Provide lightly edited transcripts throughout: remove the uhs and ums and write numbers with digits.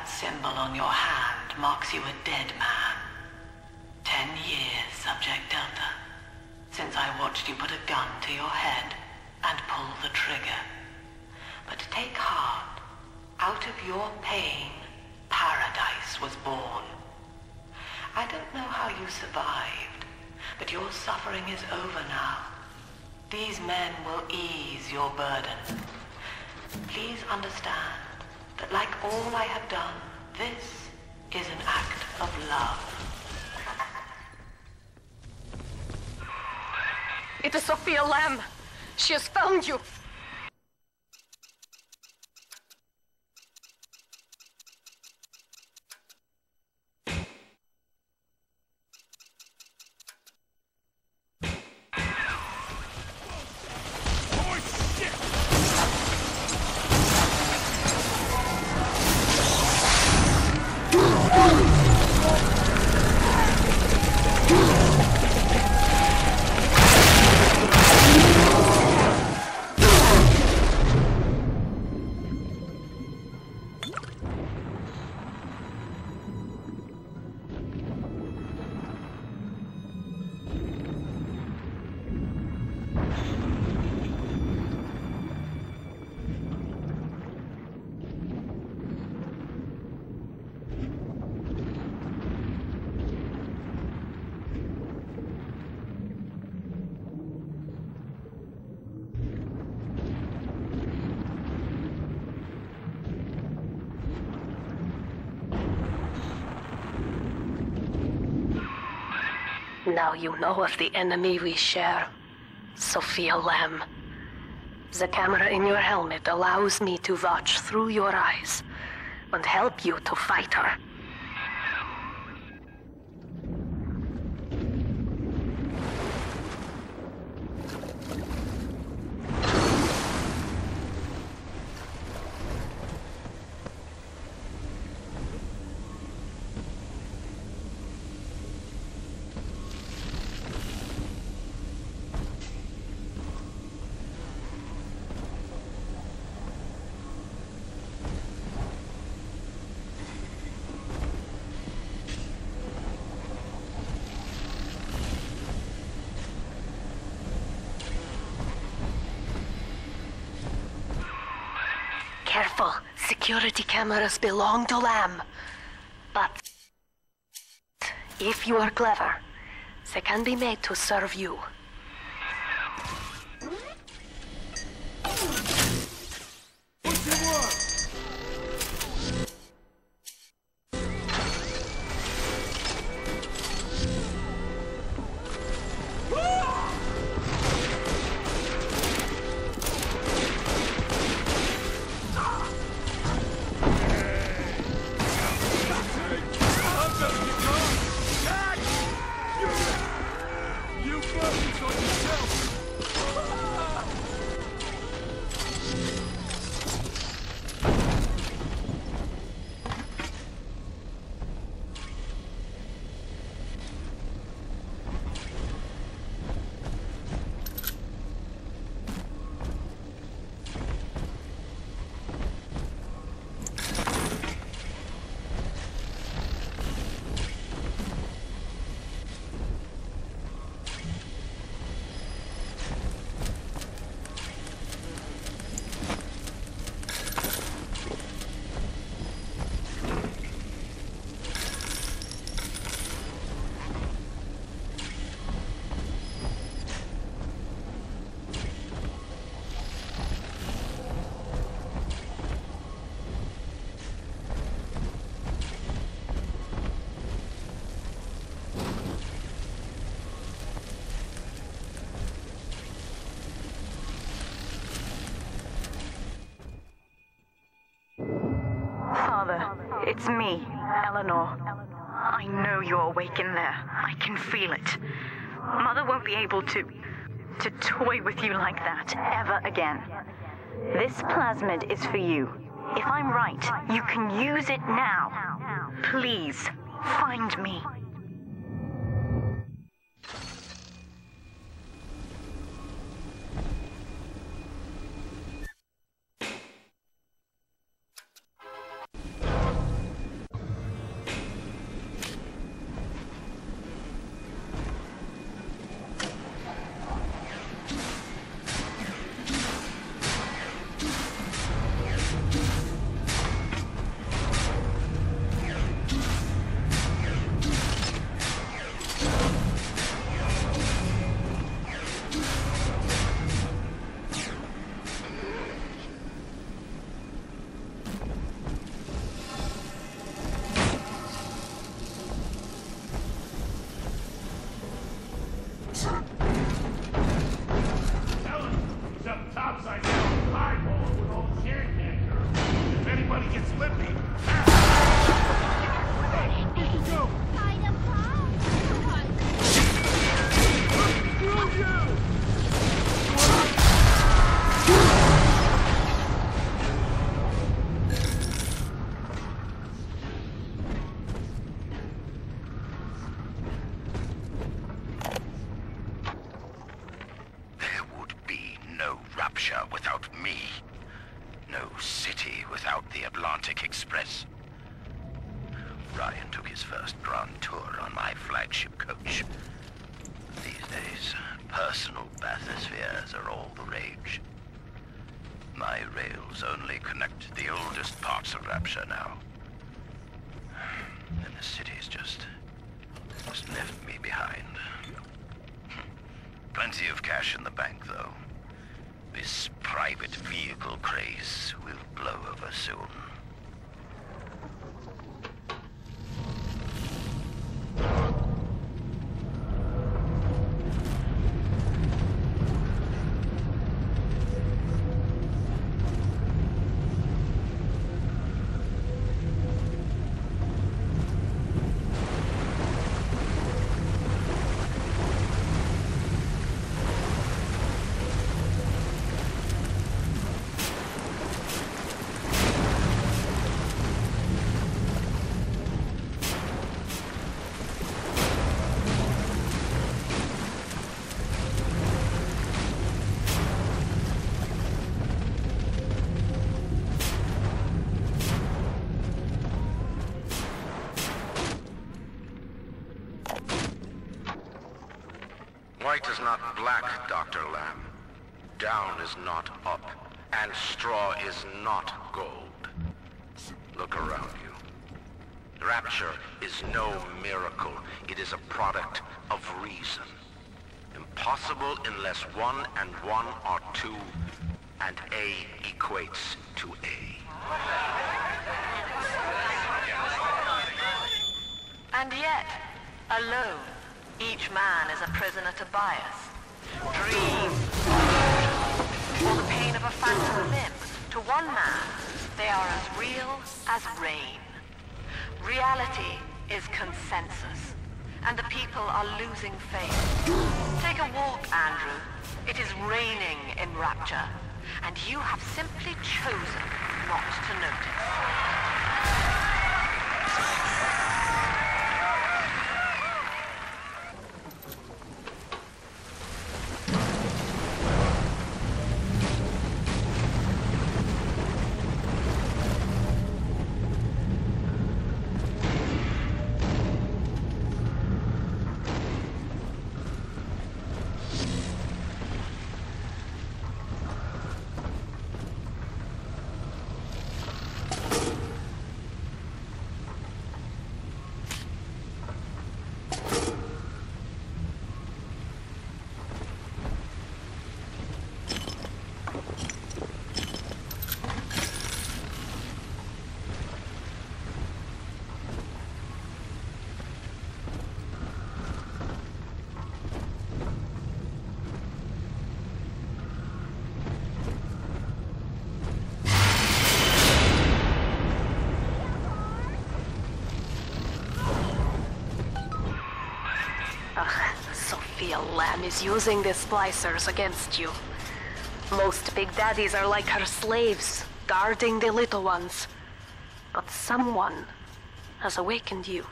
symbol on your hand marks you a dead man. 10 years, Subject Delta, since I watched you put a gun to your head and pull the trigger. But take heart. Out of your pain, paradise was born. I don't know how you survived, but your suffering is over now. These men will ease your burden. Please understand that like all I have done, this is an act of love. It is Sophia Lamb. She has found you. Now you know of the enemy we share, Sophia Lamb. The camera in your helmet allows me to watch through your eyes and help you to fight her. Careful, security cameras belong to Lamb. But if you are clever, they can be made to serve you. It's me, Eleanor. I know you're awake in there. I can feel it. Mother won't be able to toy with you like that ever again. This plasmid is for you. If I'm right, you can use it now. Please, find me. get slippy. Go. Screw you! There would be no Rapture without me. No city without the Atlantic Express. Ryan took his first grand tour on my flagship coach. These days, personal bathyspheres are all the rage. My rails only connect the oldest parts of Rapture now. And the city's just left me behind. Plenty of cash in the bank, though. This private vehicle craze will blow over soon. White is not black, Dr. Lamb. Down is not up, and straw is not gold. Look around you. Rapture is no miracle. It is a product of reason. Impossible unless 1 and 1 are 2, and A equates to A. And yet, alone, each man is a prisoner to bias. Dreams, or the pain of a phantom limb. To one man, they are as real as rain. Reality is consensus, and the people are losing faith. Take a walk, Andrew. It is raining in Rapture, and you have simply chosen not to notice. Sophia Lamb is using the splicers against you. Most big daddies are like her slaves, guarding the little ones. But someone has awakened you.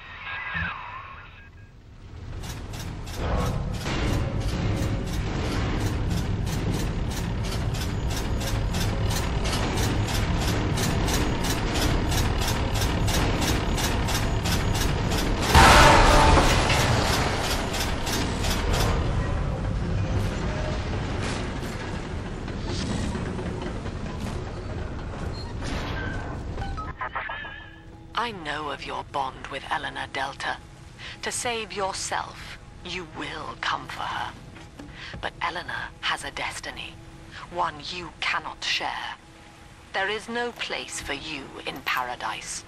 I know of your bond with Eleanor Delta. To save yourself, you will come for her. But Eleanor has a destiny, one you cannot share. There is no place for you in paradise.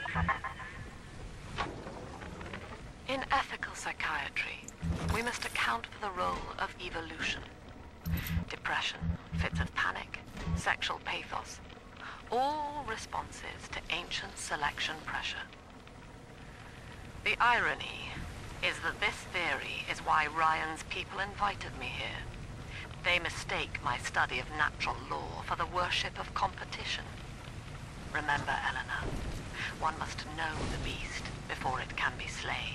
In ethical psychiatry, we must account for the role of evolution. Depression, fits of panic, sexual pathos. all responses to ancient selection pressure. The irony is that this theory is why Ryan's people invited me here. They mistake my study of natural law for the worship of competition. Remember, Eleanor, one must know the beast before it can be slain.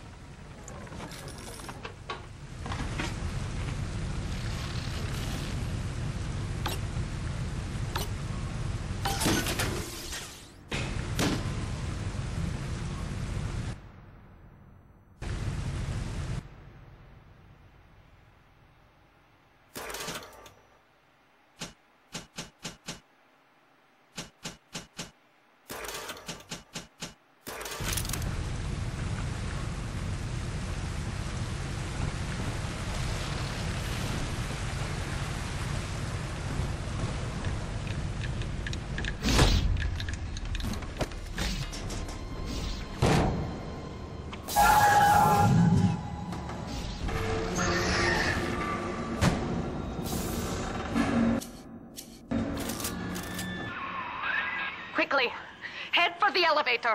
Quickly, head for the elevator.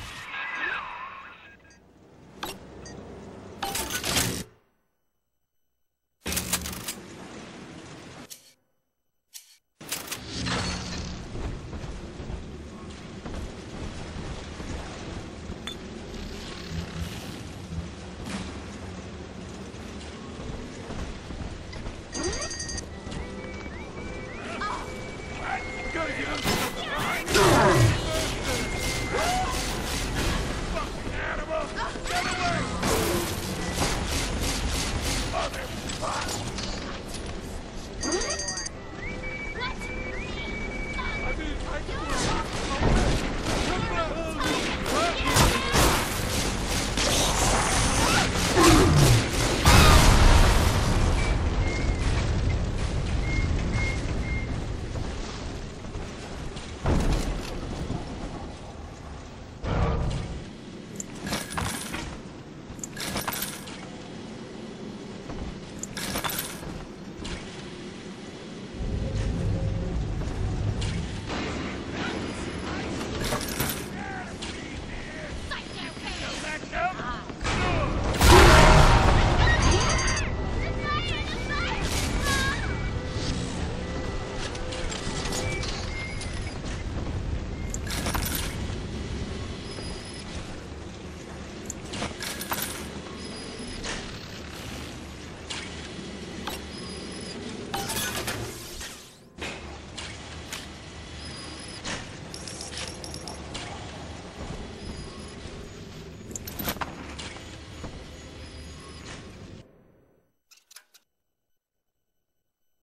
Gotta get him! Fucking animal! Get away! Mother fuck! I mean, I